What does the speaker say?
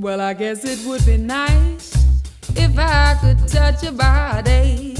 Well, I guess it would be nice if I could touch your body.